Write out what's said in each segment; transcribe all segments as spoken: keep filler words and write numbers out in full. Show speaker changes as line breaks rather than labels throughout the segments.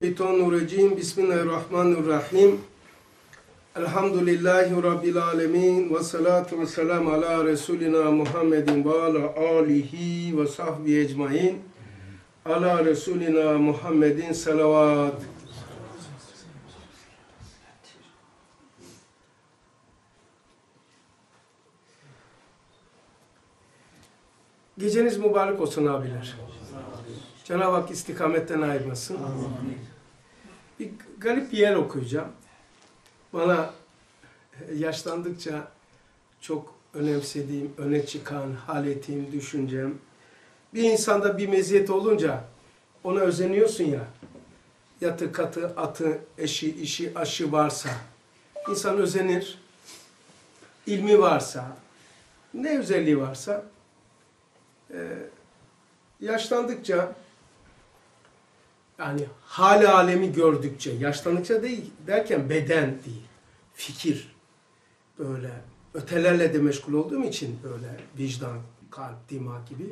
Şeytanirracim. Bismillahirrahmanirrahim. Elhamdülillahi Rabbil alemin. Ve salatu ve selamu ala Resulina Muhammedin ve ala alihi ve sahbihi ecmain. Ala Resulina Muhammedin salavat. Geceniz mübarek olsun abiler. Cenab-ı Hak istikametten ayırmasın. Bir garip bir yer okuyacağım. Bana yaşlandıkça çok önemsediğim, öne çıkan haletim, düşüncem. Bir insanda bir meziyet olunca ona özeniyorsun ya. Yatı, katı, atı, eşi, işi, aşı varsa. İnsan özenir. İlmi varsa, ne özelliği varsa. Ee, yaşlandıkça yani hal alemi gördükçe, yaşlandıkça değil derken beden değil, fikir, böyle ötelerle de meşgul olduğum için böyle vicdan, kalp, dima gibi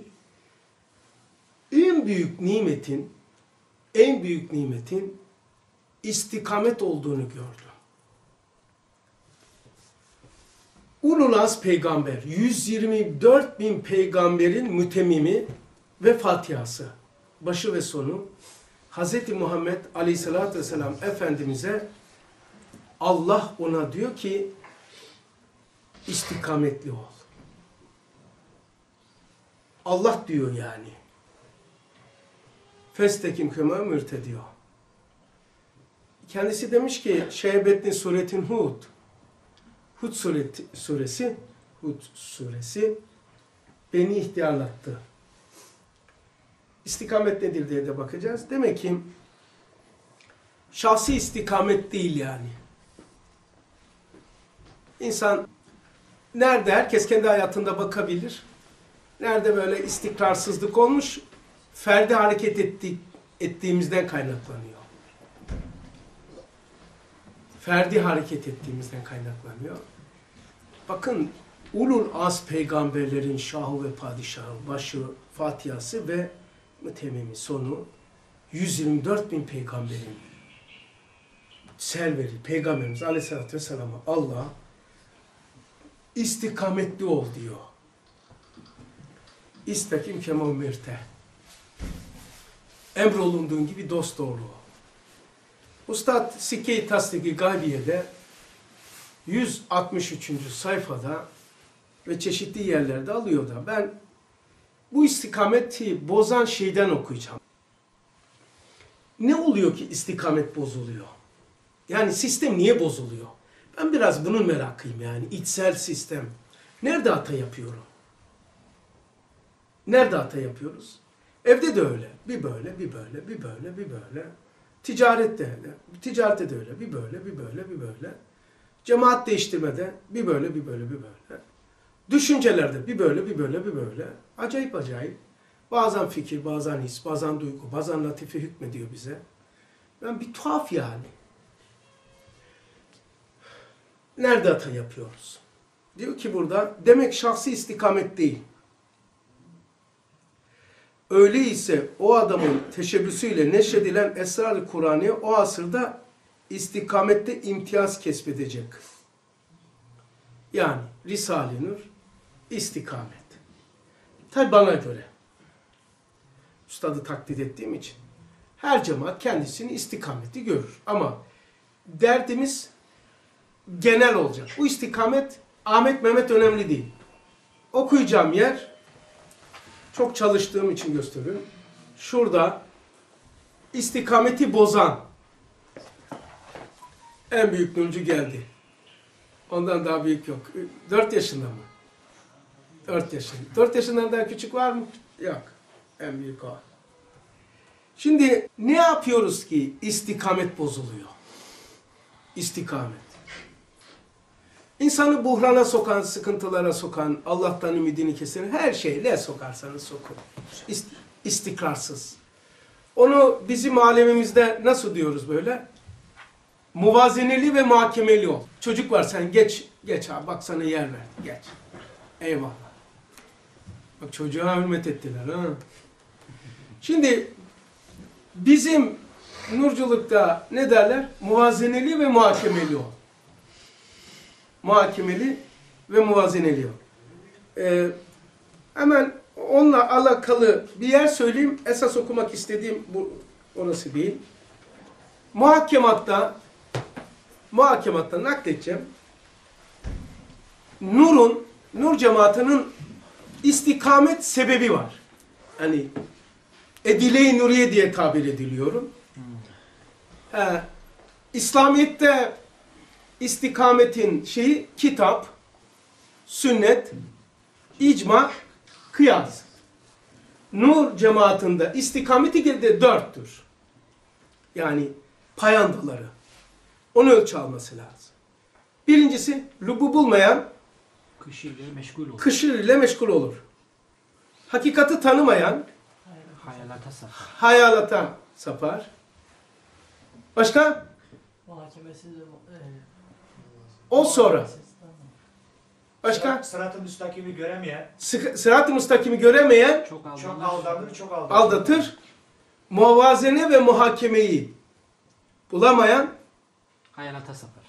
en büyük nimetin, en büyük nimetin istikamet olduğunu gördüm. Ulul Azm peygamber, yüz yirmi dört bin peygamberin mütemmimi ve Fatihası, başı ve sonu, Hazreti Muhammed Aleyhisselatü Vesselam Efendimiz'e Allah ona diyor ki istikametli ol. Allah diyor yani. Festekim kema mürte diyor. Kendisi demiş ki Şehbettin suretin Hud. Hud sureti, suresi Hud suresi beni ihtiyarlattı. İstikamet nedir diye de bakacağız. Demek ki şahsi istikamet değil yani. İnsan nerede, herkes kendi hayatında bakabilir. Nerede böyle istikrarsızlık olmuş, ferdi hareket ettik, ettiğimizden kaynaklanıyor. Ferdi hareket ettiğimizden kaynaklanıyor. Bakın Ulul Azm peygamberlerin şahı ve padişahı, başı, Fatihası ve mütemmimi sonu yüz yirmi dört bin peygamberin serveri, Peygamberimiz Aleyhisselatü Vesselam'a Allah istikametli ol diyor. İstakim kema umirte. Emrolunduğun gibi dosdoğru ol. Ustad Sikke-i Tasdik-i Gaybiye'de yüz altmış üçüncü sayfada ve çeşitli yerlerde alıyor da ben bu istikameti bozan şeyden okuyacağım. Ne oluyor ki istikamet bozuluyor? Yani sistem niye bozuluyor? Ben biraz bunun merakıyım yani içsel sistem. Nerede hata yapıyorum? Nerede hata yapıyoruz? Evde de öyle. Bir böyle, bir böyle, bir böyle, bir böyle. Ticarette öyle. Ticarette de öyle. Bir böyle, bir böyle, bir böyle. Cemaat değiştirmede bir böyle, bir böyle, bir böyle. Düşüncelerde bir böyle, bir böyle, bir böyle. Acayip acayip. Bazen fikir, bazen his, bazen duygu, bazen latife hükmediyor bize. Yani bir tuhaf yani. Nerede hata yapıyoruz? Diyor ki burada, demek şahsi istikamet değil. Öyleyse o adamın teşebbüsüyle neşredilen Esrar-ı Kur'an'ı o asırda istikamette imtiyaz kesbedecek. Yani Risale-i Nur, istikamet. Tabi bana göre. Üstadı taklit ettiğim için. Her cemaat kendisini istikameti görür. Ama derdimiz genel olacak. Bu istikamet Ahmet Mehmet önemli değil. Okuyacağım yer çok çalıştığım için gösteriyorum. Şurada istikameti bozan en büyük nurcu geldi. Ondan daha büyük yok. Dört yaşında mı? Dört yaşında. Dört yaşından daha küçük var mı? Yok. En büyük o. Şimdi ne yapıyoruz ki istikamet bozuluyor? İstikamet. İnsanı buhrana sokan, sıkıntılara sokan, Allah'tan ümidini kesen her şeyle sokarsanız sokun. İst istikrarsız. Onu bizim alemimizde nasıl diyoruz böyle? Muvazeneli ve muhakemeli ol. Çocuk var sen geç, geç abi bak sana yer ver, geç. Eyvallah. Bak çocuğa hürmet ettiler ha. Şimdi bizim nurculukta ne derler? Muvazeneli ve muhakemeli ol. Muhakemeli ve muvazeneli ol. Ee, hemen onunla alakalı bir yer söyleyeyim. Esas okumak istediğim bu orası değil. Muhakematta muhakematta nakledeceğim. Nur'un, Nur cemaatinin istikamet sebebi var. Hani Edile-i Nuriye diye tabir ediliyorum. Ee, İslamiyet'te istikametin şeyi kitap, sünnet, icma, kıyas. Nur cemaatinde istikameti de dörttür. Yani payandaları. Onu ölçü alması lazım. Birincisi, lübu bulmayan
Kışı ile meşgul olur.
kışır ile meşgul olur. Hakikati tanımayan
Hayalata sapar.
hayalata sapar. Başka?
Muhakemesiz de e,
O sonra. Başka?
Sırat-ı müstakimi göremeyen,
Sık- Sırat-ı müstakimi göremeyen
Çok aldanır.
çok aldanır, çok aldanır.
aldatır. Muvazene ve muhakemeyi bulamayan
Hayalata sapar.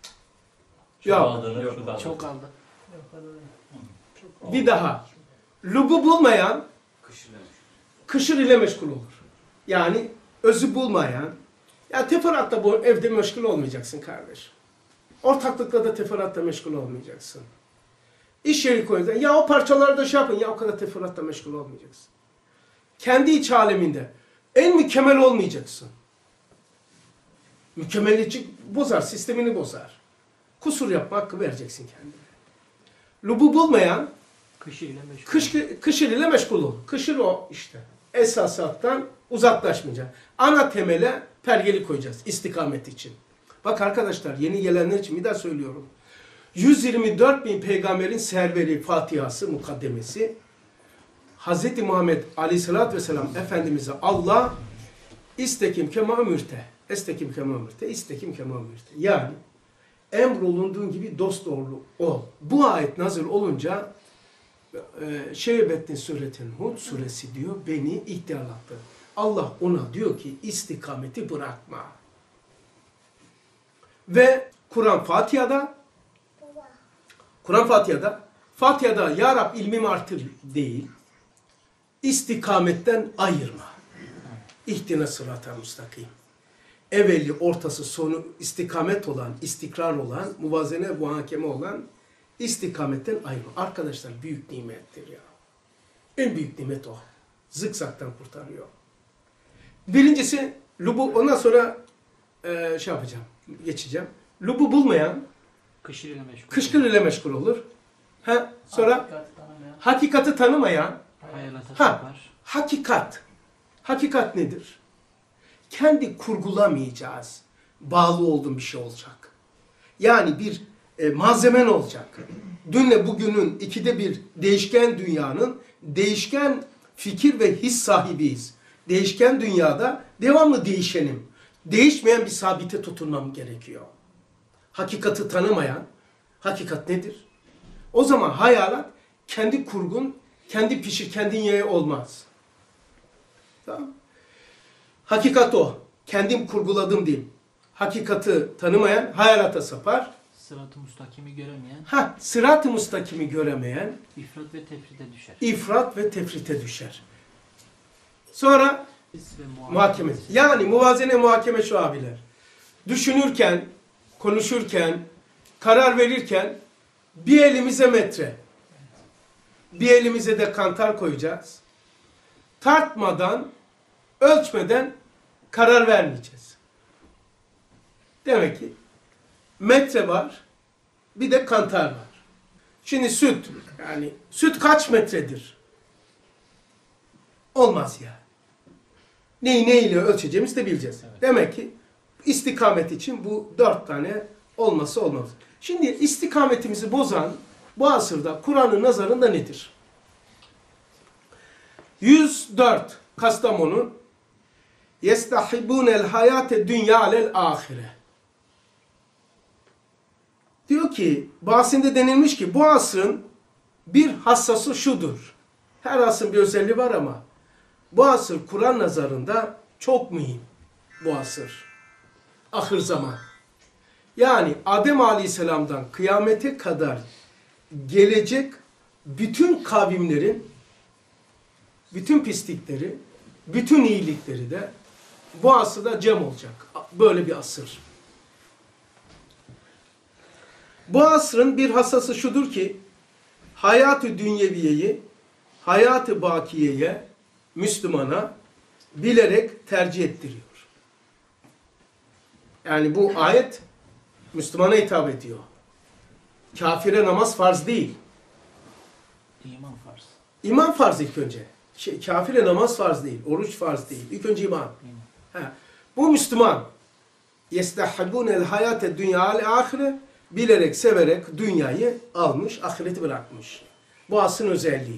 yok.
Çok aldı.
yok öyle.
Bir daha. Lübu bulmayan kışır ile meşgul olur. Yani özü bulmayan, ya teferruatta bu evde meşgul olmayacaksın kardeş. Ortaklıkla da teferruatta meşgul olmayacaksın. İş yeri koyunca ya o parçaları da şey yapın ya o kadar teferruatta meşgul olmayacaksın. Kendi iç aleminde en mükemmel olmayacaksın. Mükemmeliyetçi bozar, sistemini bozar. Kusur yapma hakkı vereceksin kendine. Lübu bulmayan
Kışı ile meşgul.
Kış, kışır ile meşgul ol. Kışır o işte. Esasattan uzaklaşmayacak. Ana temele pergeli koyacağız istikamet için. Bak arkadaşlar yeni gelenler için bir daha söylüyorum. yüz yirmi dört bin peygamberin serveri Fatihası, mukaddemesi. Hz. Muhammed Aleyhisselatü Vesselam Efendimiz'e Allah istekim kema ömürte. Estekim kema ömürte. İstekim kema ömürte. Yani emrolunduğun gibi dost doğru ol. Bu ayet nazil olunca Şeybettin Suret'in Hud suresi diyor beni ihtiyarlattı. Allah ona diyor ki istikameti bırakma. Ve Kur'an Fatiha'da Kur'an Fatiha'da Fatiha'da Ya Rab ilmimi artır değil. İstikametten ayırma. İhdine sırat-ı müstakim. Evveli, ortası, sonu istikamet olan, istikrar olan, muvazene, muhakeme olan İstikametten ayrı. Arkadaşlar büyük nimettir ya. En büyük nimet o. Zıkzaktan kurtarıyor. Birincisi, lubu, ondan sonra e, şey yapacağım, geçeceğim. Lubu bulmayan,
Kışı ile meşgul.
kışkır ile meşgul olur. Ha, sonra
Hakikati tanımayan,
hakikati tanımayan,
Hayalata
Ha.
sapar.
hakikat. Hakikat nedir? Kendi kurgulamayacağız. Bağlı olduğun bir şey olacak. Yani bir E, malzemen olacak. Dünle bugünün ikide bir değişken dünyanın değişken fikir ve his sahibiyiz. Değişken dünyada devamlı değişenim. Değişmeyen bir sabite tutunmam gerekiyor. Hakikati tanımayan, hakikat nedir? O zaman hayalat kendi kurgun, kendi pişir, kendin ye olmaz. Tamam. Hakikat o. Kendim kurguladım diyeyim. Hakikati tanımayan hayalata sapar.
Sırat-ı müstakimi göremeyen
Ha, sırat-ı müstakimi göremeyen
ifrat ve tefrite düşer.
ifrat ve tefrite düşer. Sonra
His ve
muhakeme. Yani muvazene muhakeme şu abiler. Düşünürken, konuşurken, karar verirken bir elimize metre, bir elimize de kantar koyacağız. Tartmadan, ölçmeden karar vermeyeceğiz. Demek ki metre var, bir de kantar var. Şimdi süt, yani süt kaç metredir? Olmaz ya. Neyi neyle ölçeceğimizi de bileceğiz.
Evet.
Demek ki istikamet için bu dört tane olması olmaz. Şimdi istikametimizi bozan bu asırda Kur'an'ın nazarında nedir? yüz dört Kastamonu yestahibunel hayate dünya alel ahire. Diyor ki, bahsinde denilmiş ki bu asrın bir hassası şudur. Her asrın bir özelliği var ama bu asır Kur'an nazarında çok mühim. bu asır. Ahır zaman. Yani Adem Aleyhisselam'dan kıyamete kadar gelecek bütün kavimlerin, bütün pislikleri, bütün iyilikleri de bu asırda cem olacak. Böyle bir asır. Bu asrın bir hassası şudur ki, hayat-ı dünyeviyeyi, hayat-ı bakiyeye, Müslümana bilerek tercih ettiriyor. Yani bu ayet Müslümana hitap ediyor. Kafire namaz farz değil.
İman farz.
İman farz ilk önce. Şey, kafire namaz farz değil, oruç farz değil. İlk önce iman.
İman.
Ha. Bu Müslüman. يَسْتَحَّبُونَ الْحَيَاتَ الدُّنْيَا الْآخِرَةِ bilerek, severek dünyayı almış, ahireti bırakmış. Bu asrın özelliği.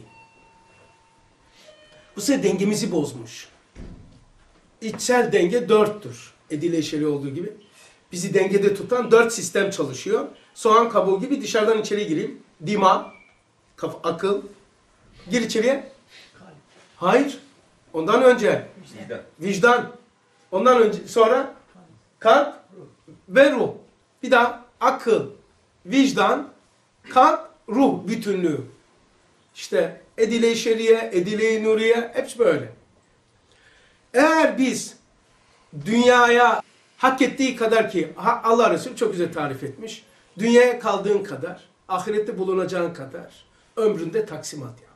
Bu sefer dengemizi bozmuş. İçsel denge dörttür. Edile işeri olduğu gibi. Bizi dengede tutan dört sistem çalışıyor. Soğan kabuğu gibi dışarıdan içeri gireyim. Dima, kaf, akıl. Gir içeriye. Hayır. Ondan önce
Vicdan.
vicdan. Ondan önce sonra kalp ve ruh. Bir daha akıl, vicdan, kalp, ruh bütünlüğü. İşte edile-i şeriye, edile-i nuriye hepsi böyle. Eğer biz dünyaya hak ettiği kadar ki Allah Resulü çok güzel tarif etmiş. Dünyaya kaldığın kadar, ahirette bulunacağın kadar ömründe taksimat yap.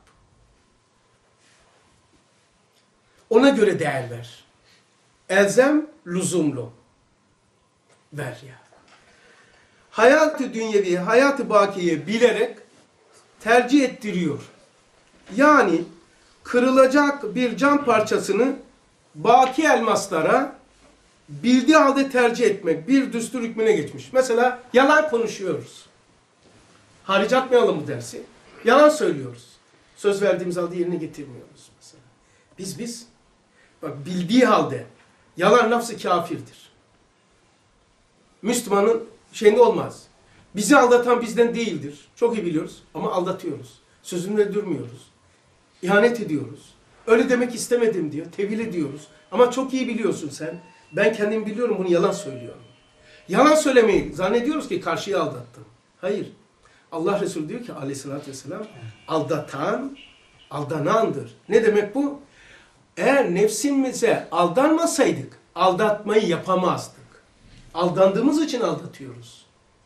Ona göre değer ver. Elzem, lüzumlu. Ver ya. Hayat-ı dünyevi, hayat-ı bakiye bilerek tercih ettiriyor. Yani kırılacak bir cam parçasını baki elmaslara bildiği halde tercih etmek bir düstur hükmüne geçmiş. Mesela yalan konuşuyoruz. Hariç atmayalım bu dersi. Yalan söylüyoruz. Söz verdiğimiz halde yerine getirmiyoruz mesela. Biz biz bak bildiği halde yalan lafzı kafirdir. Müslümanın şeyinde olmaz. Bizi aldatan bizden değildir. Çok iyi biliyoruz ama aldatıyoruz. Sözünde durmuyoruz. İhanet ediyoruz. Öyle demek istemedim diyor. Tevil ediyoruz. Ama çok iyi biliyorsun sen. Ben kendim biliyorum bunu yalan söylüyorum. Yalan söylemeyi zannediyoruz ki karşıyı aldattım. Hayır. Allah Resulü diyor ki aleyhissalatü vesselam aldatan aldanandır. Ne demek bu? Eğer nefsimize aldanmasaydık aldatmayı yapamazdık. Aldandığımız için aldatıyoruz.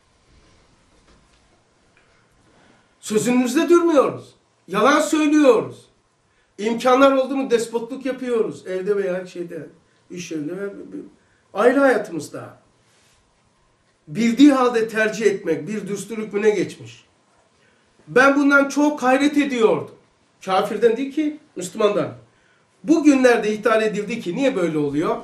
Sözümüzde durmuyoruz. Yalan söylüyoruz. İmkanlar oldu mu despotluk yapıyoruz. Evde veya şeyde, iş yerinde veya aile hayatımızda. Bildiği halde tercih etmek bir düstur hükmüne geçmiş. Ben bundan çok hayret ediyordum. Kafirden değil ki Müslümandan. Bugünlerde ithal edildi ki niye böyle oluyor?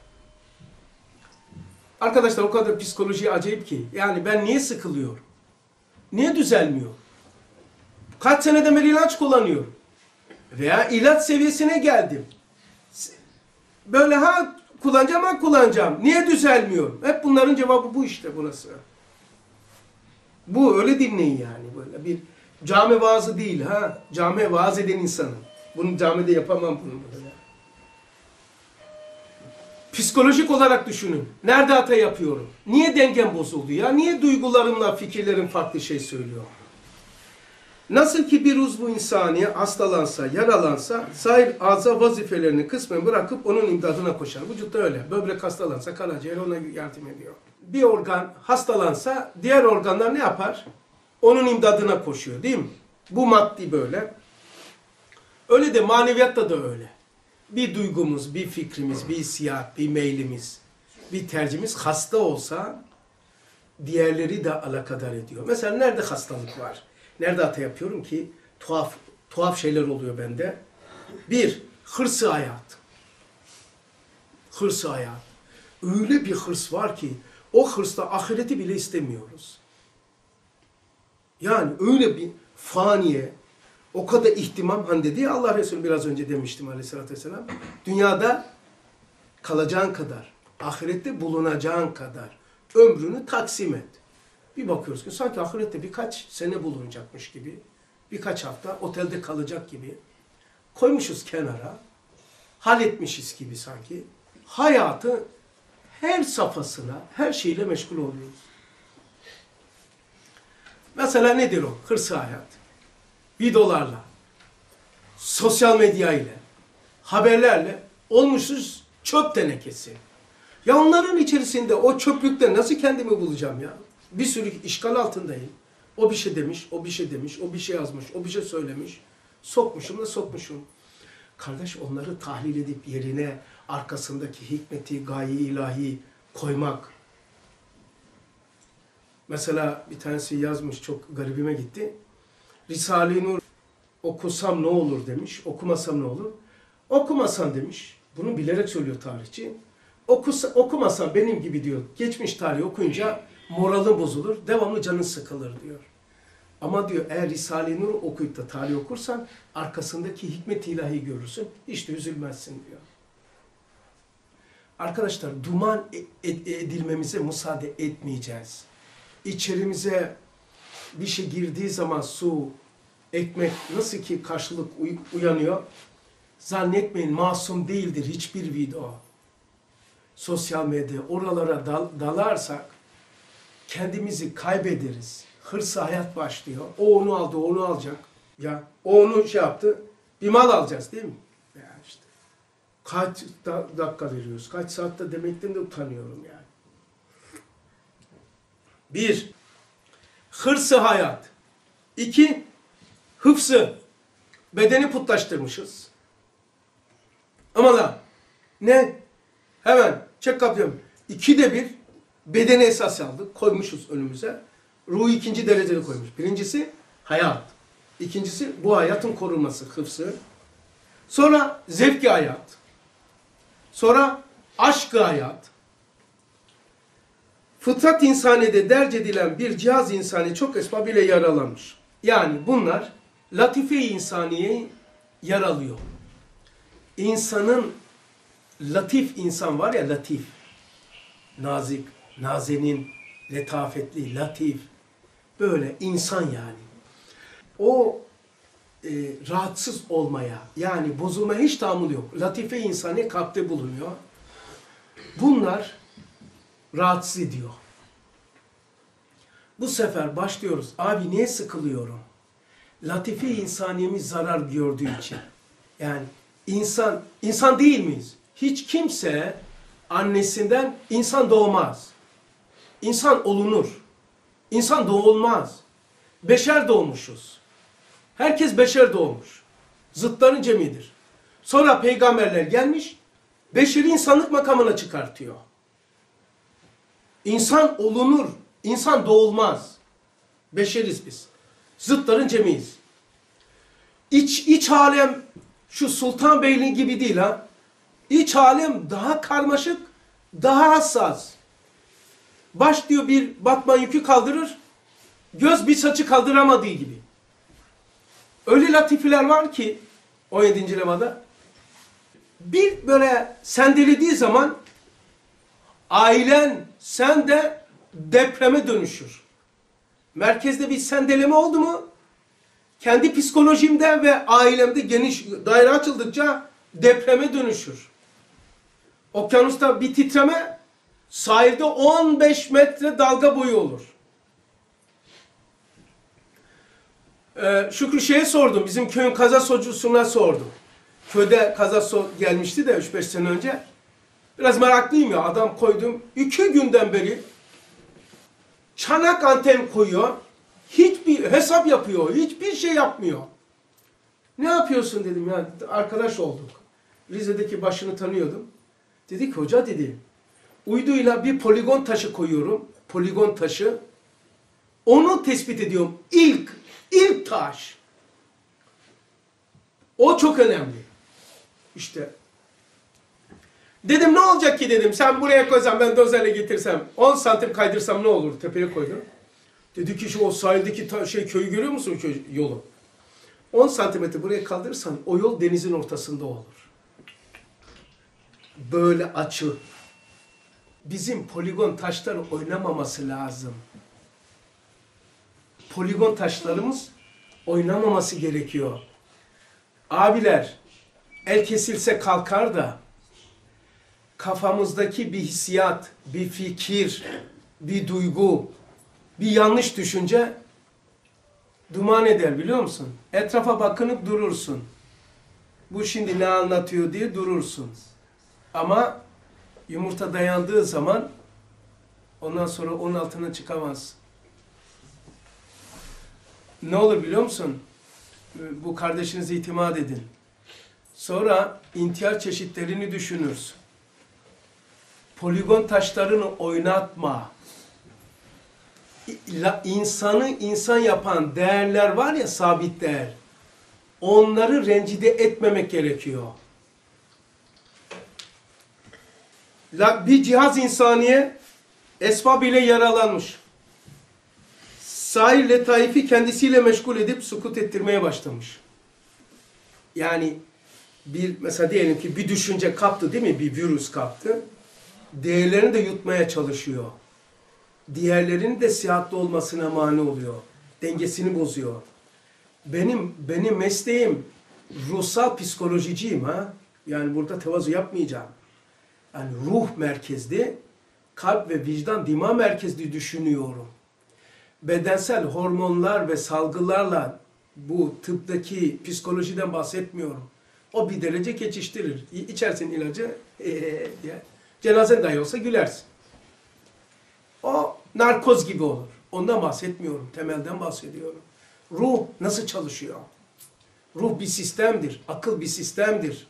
Arkadaşlar o kadar psikoloji acayip ki. Yani ben niye sıkılıyorum? Niye düzelmiyor? Kaç seneden beri ilaç kullanıyorum. Veya ilaç seviyesine geldim. Böyle ha kullanacağım ha kullanacağım. Niye düzelmiyor? Hep bunların cevabı bu işte burası. Bu öyle dinleyin yani. Böyle bir cami vaazı değil ha. Cami vaaz eden insanım. Bunu camide yapamam bunu böyle. Psikolojik olarak düşünün. Nerede hata yapıyorum? Niye dengem bozuldu ya? Niye duygularımla fikirlerim farklı şey söylüyor? Nasıl ki bir uzvu insani hastalansa, yaralansa, sair ağza vazifelerini kısmen bırakıp onun imdadına koşar. Vücutta öyle. Böbrek hastalansa karaciğer ona yardım ediyor. Bir organ hastalansa diğer organlar ne yapar? Onun imdadına koşuyor değil mi? Bu maddi böyle. Öyle de maneviyatta da öyle. Bir duygumuz, bir fikrimiz, bir hissiyat, bir meylimiz, bir tercihimiz hasta olsa diğerleri de alakadar ediyor. Mesela nerede hastalık var? Nerede hata yapıyorum ki? Tuhaf, tuhaf şeyler oluyor bende. Bir, hırsı hayat. Hırsı hayat. Öyle bir hırs var ki o hırsla ahireti bile istemiyoruz. Yani öyle bir faniye, o kadar ihtimam, hani dedi ya Allah Resulü biraz önce demiştim aleyhissalatü vesselam. Dünyada kalacağın kadar, ahirette bulunacağın kadar ömrünü taksim et. Bir bakıyoruz ki sanki ahirette birkaç sene bulunacakmış gibi, birkaç hafta otelde kalacak gibi koymuşuz kenara, halletmişiz gibi sanki. Hayatı her safhasına, her şeyle meşgul oluyoruz. Mesela nedir o? Hırsı hayat. Videolarla, sosyal medya ile, haberlerle olmuşuz çöp tenekesi. Ya onların içerisinde o çöplükte nasıl kendimi bulacağım ya? Bir sürü işgal altındayım. O bir şey demiş, o bir şey demiş, o bir şey yazmış, o bir şey söylemiş. Sokmuşum da sokmuşum. Kardeş onları tahlil edip yerine arkasındaki hikmeti, gaye-i ilahi koymak. Mesela bir tanesi yazmış, çok garibime gitti. Risale-i Nur okusam ne olur demiş, okumasam ne olur? Okumasan demiş, bunu bilerek söylüyor tarihçi. Okusa, okumasan benim gibi diyor, geçmiş tarihi okuyunca moralin bozulur, devamlı canın sıkılır diyor. Ama diyor eğer Risale-i Nur okuyup da tarih okursan arkasındaki hikmet-i ilahi görürsün, hiç de üzülmezsin diyor. Arkadaşlar duman edilmemize müsaade etmeyeceğiz. İçerimize bir şey girdiği zaman su, ekmek nasıl ki karşılık uyanıyor, zannetmeyin masum değildir hiçbir video. Sosyal medya oralara dal, dalarsak kendimizi kaybederiz. Hırsı hayat başlıyor. O onu aldı, o onu alacak. Ya o onu şey yaptı. Bir mal alacağız değil mi? Ya işte. Kaç da, dakika veriyoruz? Kaç saatte demekten de utanıyorum yani. Bir, hırsı hayat. İki, hıfzı. Bedeni putlaştırmışız. Ama da ne? Hemen çek kapıyorum. İkide bir bedeni esas aldık. Koymuşuz önümüze. Ruhu ikinci derecede koymuş. Birincisi hayat. İkincisi bu hayatın korunması, hıfzı. Sonra zevki hayat. Sonra aşk-ı hayat. Fıtrat insanide derc edilen bir cihaz insani çok esbabıyla yaralanmış. Yani bunlar latife-i insaniyeyi yaralıyor. İnsanın latif insan var ya latif, nazik, nazenin, letafetli, latif, böyle insan yani. O e, rahatsız olmaya, yani bozulmaya hiç tahammül yok. Latife insanı kalpte bulunuyor. Bunlar rahatsız ediyor. Bu sefer başlıyoruz. Abi niye sıkılıyorum? Latife insaniyemiz zarar gördüğü için. Yani insan, insan değil miyiz? Hiç kimse annesinden insan doğmaz. İnsan olunur. İnsan doğulmaz. Beşer doğmuşuz. Herkes beşer doğmuş. Zıtların cemidir. Sonra peygamberler gelmiş, beşeri insanlık makamına çıkartıyor. İnsan olunur. İnsan doğulmaz. Beşeriz biz. Zıtların cemiyiz. İç, iç alem şu Sultanbeyli gibi değil ha. İç alem daha karmaşık, daha hassas. Baş diyor bir batman yükü kaldırır, göz bir saçı kaldıramadığı gibi. Öyle latifeler var ki on yedinci lemada bir böyle sendelediği zaman ailen sen de depreme dönüşür. Merkezde bir sendeleme oldu mu kendi psikolojimde ve ailemde geniş daire açıldıkça depreme dönüşür. Okyanusta bir titreme sahilde on beş metre dalga boyu olur. Ee, Şükrü şeye sordum. Bizim köyün kazasocusuna sordum. Köyde kazaso gelmişti de üç beş sene önce. Biraz meraklıyım ya. Adam koydum. iki günden beri çanak anten koyuyor. Hiçbir hesap yapıyor. Hiçbir şey yapmıyor. Ne yapıyorsun dedim ya. Arkadaş olduk. Rize'deki başını tanıyordum. Dedi ki hoca dedi. Uyduyla bir poligon taşı koyuyorum. Poligon taşı. Onu tespit ediyorum. İlk, ilk taş. O çok önemli. İşte. Dedim ne olacak ki dedim. Sen buraya koysan ben dozerle getirsem. on santim kaydırsam ne olur? Tepeye koydum. Dedi ki şu o sahildeki ta, şey köyü görüyor musun köy, yolu? on santimetre buraya kaldırırsan o yol denizin ortasında olur. Böyle açı. Bizim poligon taşları oynamaması lazım. Poligon taşlarımız oynamaması gerekiyor. Abiler, el kesilse kalkar da kafamızdaki bir hissiyat, bir fikir, bir duygu, bir yanlış düşünce duman eder biliyor musun? Etrafa bakınıp durursun. Bu şimdi ne anlatıyor diye durursun. Ama yumurta dayandığı zaman ondan sonra onun altına çıkamaz. Ne olur biliyor musun? Bu kardeşinize itimat edin. Sonra intihar çeşitlerini düşünürsün. Poligon taşlarını oynatma. İnsanı insan yapan değerler var ya, sabit değer. Onları rencide etmemek gerekiyor. Bir cihaz insaniye esbab ile yaralanmış. Sair letaifi kendisiyle meşgul edip sukut ettirmeye başlamış. Yani bir mesela diyelim ki bir düşünce kaptı değil mi? Bir virüs kaptı. Değerlerini de yutmaya çalışıyor. Diğerlerinin de sıhhatli olmasına mani oluyor. Dengesini bozuyor. Benim benim mesleğim ruhsal psikolojiciyim ha. Yani burada tevazu yapmayacağım. Yani ruh merkezli, kalp ve vicdan, dima merkezli düşünüyorum. Bedensel hormonlar ve salgılarla bu tıptaki psikolojiden bahsetmiyorum. O bir derece geçiştirir. İçersin ilacı, ee, diye. Cenazen dahi olsa gülersin. O narkoz gibi olur. Ondan bahsetmiyorum. Temelden bahsediyorum. Ruh nasıl çalışıyor? Ruh bir sistemdir. Akıl bir sistemdir.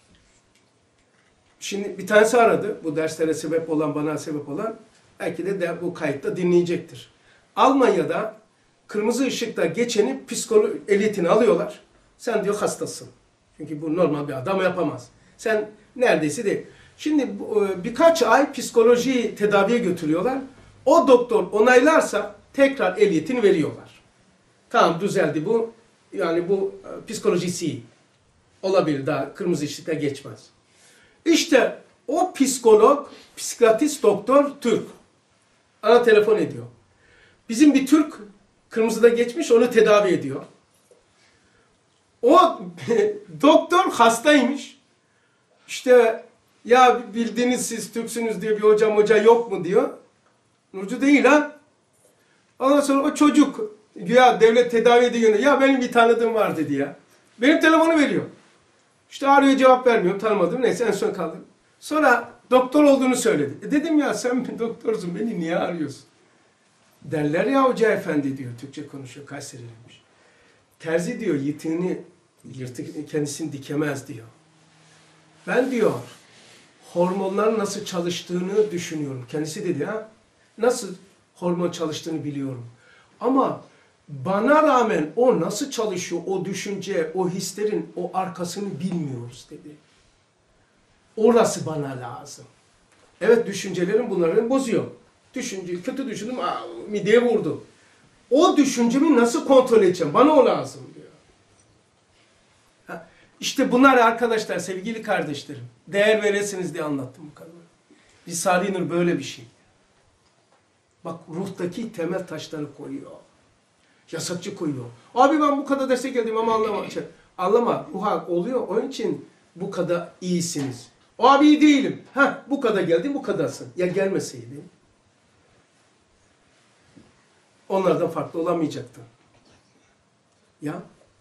Şimdi bir tanesi aradı. Bu derslere sebep olan, bana sebep olan. Belki de, de bu kayıtta dinleyecektir. Almanya'da kırmızı ışıkta geçeni psikolo elitini alıyorlar. Sen diyor hastasın. Çünkü bu normal bir adam yapamaz. Sen neredeyse değil. Şimdi birkaç ay psikoloji tedaviye götürüyorlar. O doktor onaylarsa tekrar ehliyetini veriyorlar. Tamam düzeldi bu. Yani bu psikolojisi olabilir, daha kırmızı ışıkta geçmez. İşte o psikolog, psikiyatrist doktor Türk. Ana telefon ediyor. Bizim bir Türk kırmızıda geçmiş, onu tedavi ediyor. O doktor hastaymış. İşte ya bildiğiniz siz Türksünüz diye bir hocam hoca yok mu diyor. Nurcu değil ha. Ondan sonra o çocuk ya devlet tedavi ediyor. Ya benim bir tanıdığım var dedi ya. Benim telefonu veriyor. İşte arıyor, cevap vermiyorum, tanımadım. Neyse en son kaldım. Sonra doktor olduğunu söyledi. E dedim ya sen bir doktorsun, beni niye arıyorsun? Derler ya hoca efendi diyor. Türkçe konuşuyor, Kayseriliymiş. Terzi diyor yırtığını, yırtık kendisini dikemez diyor. Ben diyor hormonların nasıl çalıştığını düşünüyorum. Kendisi dedi ha. Nasıl hormon çalıştığını biliyorum. Ama bana rağmen o nasıl çalışıyor, o düşünce, o hislerin o arkasını bilmiyoruz dedi. Orası bana lazım. Evet düşüncelerim bunları bozuyor. Düşünce, kötü düşündüm, aa, mideye vurdu. O düşüncemi nasıl kontrol edeceğim? Bana o lazım diyor. Ha, işte bunlar arkadaşlar, sevgili kardeşlerim. Değer veresiniz diye anlattım bu kadar. Risale-i Nur böyle bir şey. Bak ruhtaki temel taşları koyuyor. Yasakçı koyuyor. Abi ben bu kadar derse geldim ama anlama. Şey, anlama. Ruha oluyor. Onun için bu kadar iyisiniz. Abi iyi değilim. Ha bu kadar geldim, bu kadarsın. Ya gelmeseydin onlardan farklı olamayacaktın. Ya.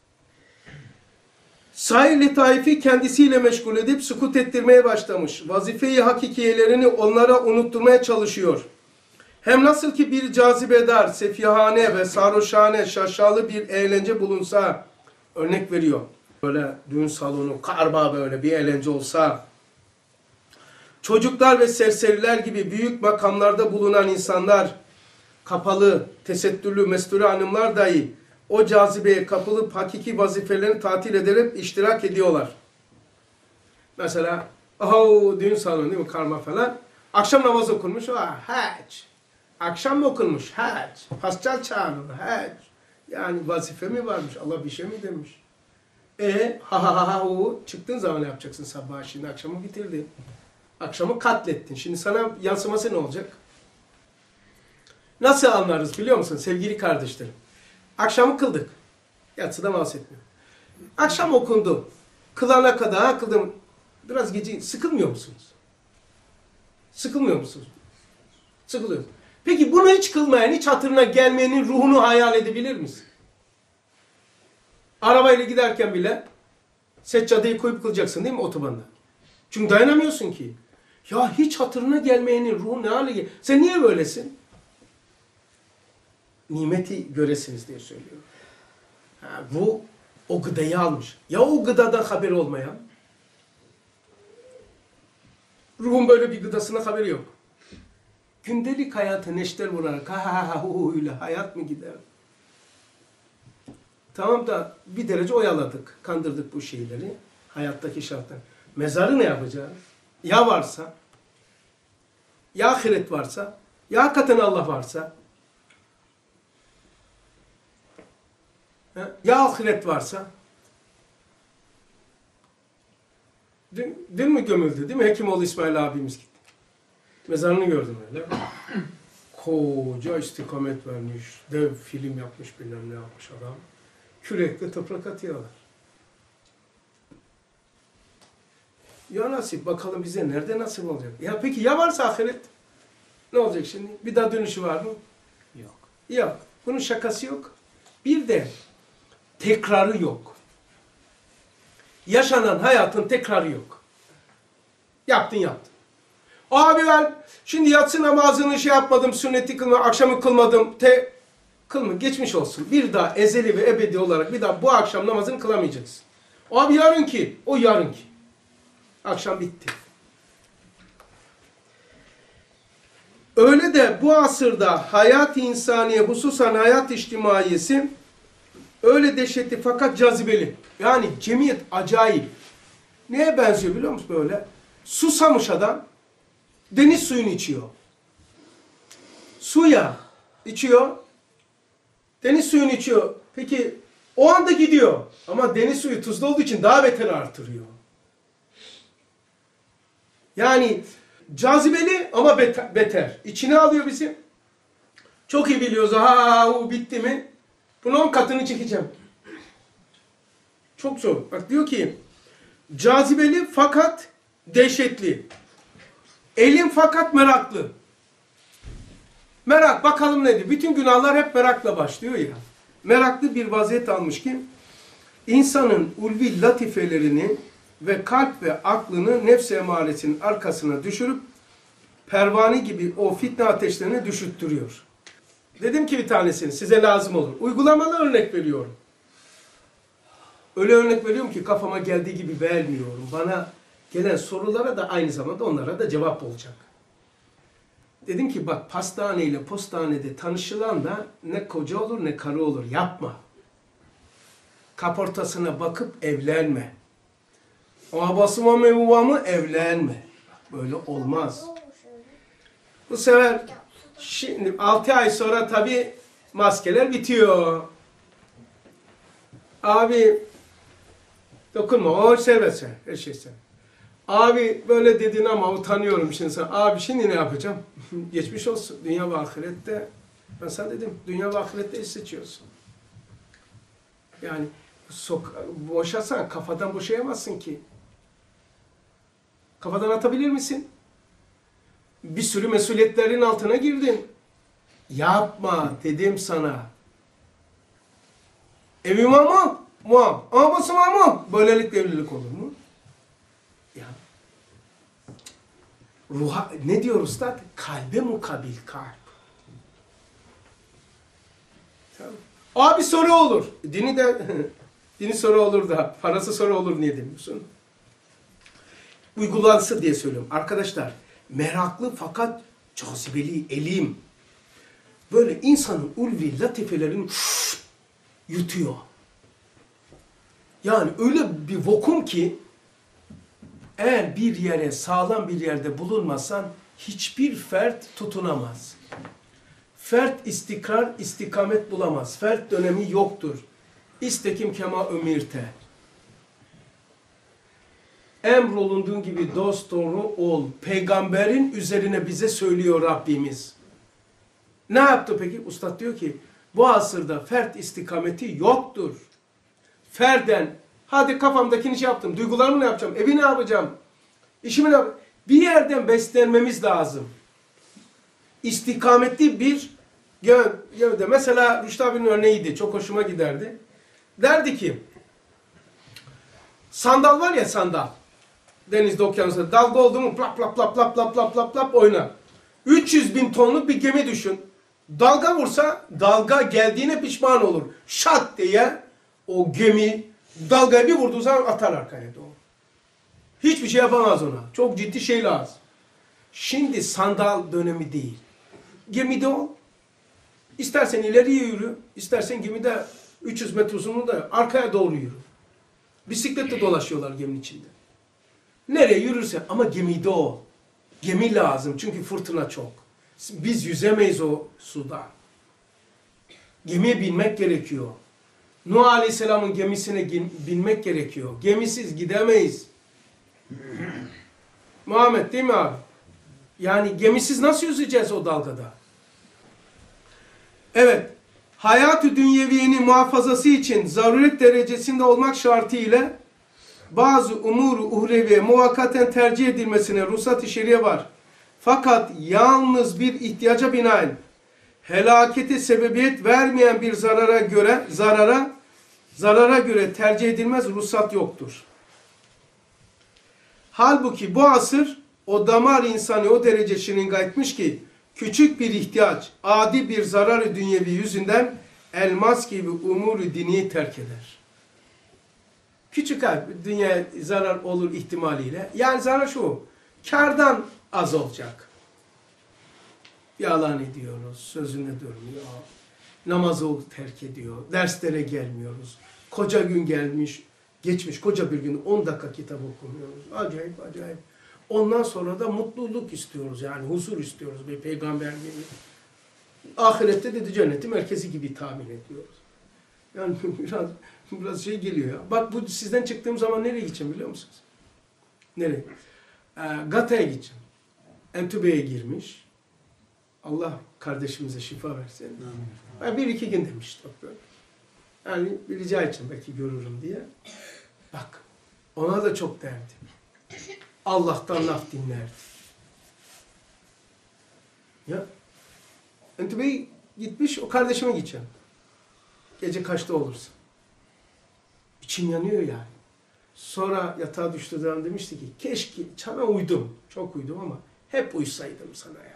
Sair taifi kendisiyle meşgul edip sukut ettirmeye başlamış. Vazife-i hakikiyelerini onlara unutturmaya çalışıyor. Hem nasıl ki bir cazibedar, sefihane ve sarhoşane, şaşalı bir eğlence bulunsa, örnek veriyor. Böyle düğün salonu, karba böyle bir eğlence olsa, çocuklar ve serseriler gibi büyük makamlarda bulunan insanlar, kapalı, tesettürlü, mesturi hanımlar dahi o cazibeye kapılıp hakiki vazifelerini tatil ederek iştirak ediyorlar. Mesela, oh, düğün salonu değil mi, karma falan. Akşam namaz okunmuş, ah, hac. Akşam mı okunmuş? Hac. Pascal çağırıyor, hac. Yani vazife mi varmış, Allah bir şey mi demiş? E ha ha ha ha o çıktığın zaman ne yapacaksın sabah, şimdi akşamı bitirdin. Akşamı katlettin. Şimdi sana yansıması ne olacak? Nasıl anlarız biliyor musun sevgili kardeşlerim? Akşamı kıldık. Yatsıdan bahsetmiyorum. Akşam okundu. Kılana kadar ha, kıldım. Biraz gece sıkılmıyor musunuz? Sıkılmıyor musunuz? Sıkılıyor. Peki bunu hiç kılmayan, hiç hatırına gelmeyenin ruhunu hayal edebilir misin? Arabayla giderken bile seccadeyi koyup kılacaksın değil mi otobanda? Çünkü dayanamıyorsun ki. Ya hiç hatırına gelmeyenin ruhu ne hale geliyor? Sen niye böylesin? Nimeti göresiniz diye söylüyorum. Ha, bu o gıdayı almış. Ya o gıdadan haberi olmayan? Ruhun böyle bir gıdasına haberi yok. Gündelik hayatı neşter vurarak ha ha ha hu ile hayat mı gider? Tamam da bir derece oyaladık, kandırdık bu şeyleri. Hayattaki şartlar. Mezarı ne yapacağız? Ya varsa, ya ahiret varsa, ya hakikaten Allah varsa, ya ahiret varsa, dün, dün mü gömüldü değil mi? Hekimoğlu İsmail abimiz gitti. Mezarını gördüm öyle. Koca istikamet vermiş, dev film yapmış, bilmem ne yapmış adam. Kürekle toprak atıyorlar. Ya nasip, bakalım bize nerede nasip olacak? Ya peki ya varsa ahiret? Ne olacak şimdi? Bir daha dönüşü var mı?
Yok.
Yok. Bunun şakası yok. Bir de tekrarı yok. Yaşanan hayatın tekrarı yok. Yaptın yaptın. Abi ben şimdi yatsı namazını şey yapmadım, sünneti kılmadım, akşamı kılmadım. Te kılma, geçmiş olsun. Bir daha ezeli ve ebedi olarak bir daha bu akşam namazını kılamayacaksın. Abi yarınki, o yarınki. Akşam bitti. Öyle de bu asırda hayat insaniye, hususan hayat içtimaiyesi öyle dehşetli fakat cazibeli. Yani cemiyet acayip. Neye benziyor biliyor musun böyle? Susamış adam deniz suyunu içiyor. Suya içiyor. Deniz suyunu içiyor. Peki o anda gidiyor. Ama deniz suyu tuzlu olduğu için daha beter artırıyor. Yani cazibeli ama beter. beter. İçine alıyor bizi. Çok iyi biliyoruz. Ha o bitti mi? Bunun on katını çekeceğim. Çok zor. Bak diyor ki cazibeli fakat dehşetli. Elim fakat meraklı. Merak bakalım nedir? Bütün günahlar hep merakla başlıyor ya. Meraklı bir vaziyet almış ki insanın ulvi latifelerini ve kalp ve aklını nefs-i emaresinin arkasına düşürüp pervane gibi o fitne ateşlerine düşürttürüyor. Dedim ki bir tanesini size lazım olur. Uygulamalı örnek veriyorum. Öyle örnek veriyorum ki kafama geldiği gibi vermiyorum. Bana gelen sorulara da aynı zamanda onlara da cevap olacak. Dedim ki bak pastane ile postanede tanışılan da ne koca olur ne karı olur. Yapma. Kaportasına bakıp evlenme. Abası mı mevuva mı evlenme. Böyle olmaz. Bu sefer şimdi altı ay sonra tabii maskeler bitiyor. Abi dokunma o serbest her şey sen. Abi böyle dedin ama utanıyorum şimdi sen. Abi şimdi ne yapacağım? Geçmiş olsun. Dünya ve ahirette ben sana dedim dünya ve ahirette iş seçiyorsun. Yani sok boşasan kafadan boşayamazsın ki. Kafadan atabilir misin? Bir sürü mesuliyetlerin altına girdin. Yapma dedim sana. Evi mama, muam. Abası mama. Böylelikle evlilik olur mu? Ya. Ruha, ne diyor ustad? Kalbe mukabil kalp. Tamam. Abi soru olur. Dini de, dini soru olur da, parası soru olur niye demiyorsun? Uygulansın diye söylüyorum. Arkadaşlar, meraklı fakat cazibeli, elim. Böyle insanın ulvi latifelerini yutuyor. Yani öyle bir vakum ki eğer bir yere, sağlam bir yerde bulunmasan hiçbir fert tutunamaz. Fert istikrar, istikamet bulamaz. Fert dönemi yoktur. İstekim kema ömirte. Emrolunduğun gibi dost doğru ol. Peygamberin üzerine bize söylüyor Rabbimiz. Ne yaptı peki? Ustad diyor ki bu asırda fert istikameti yoktur. Ferden hadi kafamdakini şey yaptım. Duygularımı ne yapacağım? Evi ne yapacağım? İşimi ne yapacağım? Bir yerden beslenmemiz lazım. İstikametli bir gö gövde. Mesela Rüştü abinin örneğiydi. Çok hoşuma giderdi. Derdi ki sandal var ya sandal. Denizde, okyanusta dalga oldu mu plap plap plap plap plap plap plap plap oynar. üç yüz bin tonluk bir gemi düşün. Dalga vursa dalga geldiğine pişman olur. Şat diye o gemi dalgayı bir vurduğu zaman atar arkaya doğru. Hiçbir şey yapamaz ona. Çok ciddi şey lazım. Şimdi sandal dönemi değil. Gemide ol. İstersen ileriye yürü, istersen gemide üç yüz metre uzunluğunda arkaya doğru yürü. Bisikletle dolaşıyorlar geminin içinde. Nereye yürürse ama gemide ol. Gemi lazım çünkü fırtına çok. Biz yüzemeyiz o suda. Gemiye binmek gerekiyor. Nuh Aleyhisselam'ın gemisine binmek gerekiyor. Gemisiz gidemeyiz. Muhammed değil mi abi? Yani gemisiz nasıl yüzeceğiz o dalgada? Evet. Hayat-ı dünyeviyenin muhafazası için zaruret derecesinde olmak şartıyla bazı umuru uhreviye muvakkaten tercih edilmesine ruhsat-ı şeriye var. Fakat yalnız bir ihtiyaca binaen helakete sebebiyet vermeyen bir zarara göre zarara zarara göre tercih edilmez ruhsat yoktur. Halbuki bu asır o damar insanı o derece şiringa etmiş ki küçük bir ihtiyaç, adi bir zararı dünyevi yüzünden elmas gibi umuru diniyi terk eder. Küçük dünya zarar olur ihtimaliyle. Yani zarar şu, kârdan az olacak. Yalan ediyoruz, sözünde durmuyor. Namazı terk ediyor, derslere gelmiyoruz. Koca gün gelmiş, geçmiş koca bir gün on dakika kitap okumuyoruz. Acayip acayip. Ondan sonra da mutluluk istiyoruz yani huzur istiyoruz bir peygamber gibi. Ahirette de cenneti merkezi gibi tahmin ediyoruz. Yani biraz biraz şey geliyor ya. Bak bu sizden çıktığım zaman nereye gideceğim biliyor musunuz? Nereye? Ee, Gata'ya gideceğim. Entübe'ye girmiş. Allah kardeşimize şifa versin. Ben bir iki gün demiş doktor. Yani bir rica edeceğim belki görürüm diye. Bak ona da çok derdi. Allah'tan laf dinlerdi. Ya Entübe'ye gitmiş o kardeşime gideceğim. Gece kaçta olursa. İçim yanıyor yani. Sonra yatağa düştüğü zaman demişti ki keşke sana uydum. Çok uydum ama hep uysaydım sana ya.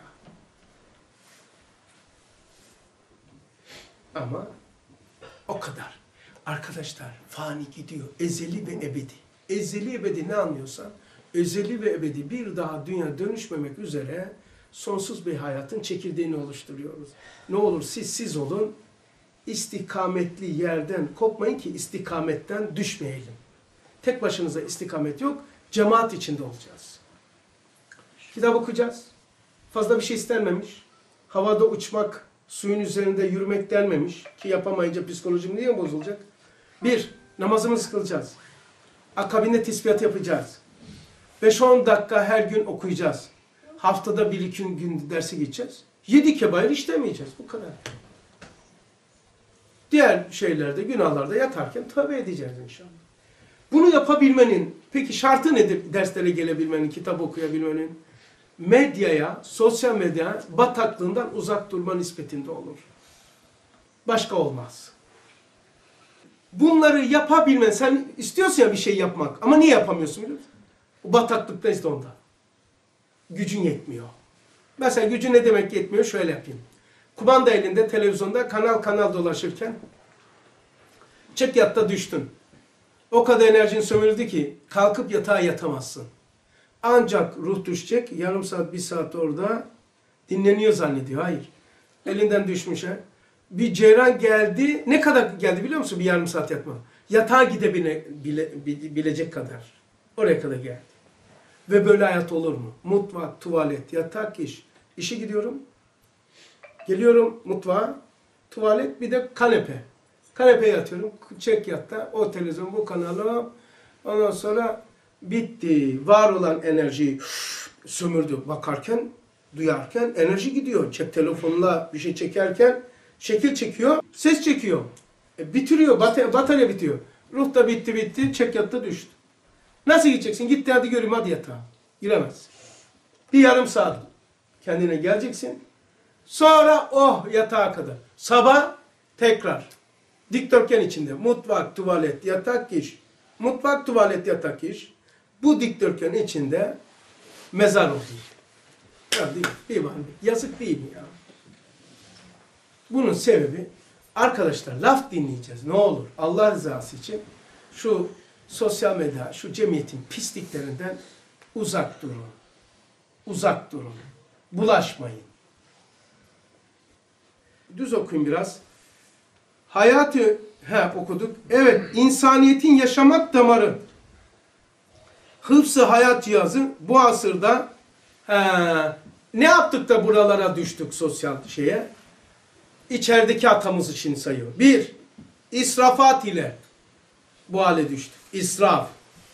Ama o kadar. Arkadaşlar fani gidiyor. Ezeli ve ebedi. Ezeli ebedi ne anlıyorsan ezeli ve ebedi bir daha dünya dönüşmemek üzere sonsuz bir hayatın çekirdeğini oluşturuyoruz. Ne olur siz siz olun. İstikametli yerden kopmayın ki istikametten düşmeyelim. Tek başınıza istikamet yok. Cemaat içinde olacağız. Kitap okuyacağız. Fazla bir şey istenmemiş. Havada uçmak, suyun üzerinde yürümek denmemiş. Ki yapamayınca psikolojim niye bozulacak? Bir, namazımızı kılacağız. Akabinde tesbihat yapacağız. beş on dakika her gün okuyacağız. Haftada bir iki gün dersi geçeceğiz. Yedi kebair işlemeyeceğiz. Bu kadar. Diğer şeylerde, günahlarda yatarken tövbe edeceğiz inşallah. Bunu yapabilmenin, peki şartı nedir derslere gelebilmenin, kitap okuyabilmenin? Medyaya, sosyal medya bataklığından uzak durma nispetinde olur. Başka olmaz. Bunları yapabilmen, sen istiyorsun ya bir şey yapmak ama niye yapamıyorsun biliyor musun? O bataklıkta işte onda. Gücün yetmiyor. Mesela gücün ne demek yetmiyor? Şöyle yapayım. Kumanda elinde televizyonda kanal kanal dolaşırken çekyatta düştün. O kadar enerjin sömürüldü ki kalkıp yatağa yatamazsın. Ancak ruh düşecek, yarım saat, bir saat orada dinleniyor zannediyor. Hayır. Elinden düşmüş ha. Bir cerrah geldi. Ne kadar geldi biliyor musun bir yarım saat yatma? Yatağa gidebilecek kadar. Oraya kadar geldi. Ve böyle hayat olur mu? Mutfak, tuvalet, yatak, iş. İşe gidiyorum. Geliyorum mutfağa. Tuvalet bir de kanepe. Kanepeye yatıyorum. Çek yatta. O televizyon, bu kanalı. Ondan sonra bitti. Var olan enerjiyi sömürdü. Bakarken, duyarken enerji gidiyor. Cep telefonla bir şey çekerken şekil çekiyor, ses çekiyor. E, bitiriyor, bat batarya bitiyor. Ruh da bitti bitti, çek yatta düştü. Nasıl gideceksin? Git hadi göreyim hadi yatağa. Giremez. Bir yarım saat kendine geleceksin. Sonra oh yatağa kadar. Sabah tekrar. Dikdörtgen içinde. Mutfak, tuvalet, yatak, iş. Mutfak, tuvalet, yatak, iş. Bu dikdörtgen içinde mezar oluyor. Ya değil mi? Değil mi? Yazık değil mi ya? Bunun sebebi arkadaşlar laf dinleyeceğiz. Ne olur Allah rızası için şu sosyal medya, şu cemiyetin pisliklerinden uzak durun. Uzak durun. Bulaşmayın. Düz okuyun biraz. Hayatı he, okuduk. Evet, insaniyetin yaşamak damarı. Hıfzı hayat cihazı bu asırda he, ne yaptık da buralara düştük sosyal şeye? İçerideki hatamız için sayıyor. Bir, israfat ile bu hale düştük. İsraf.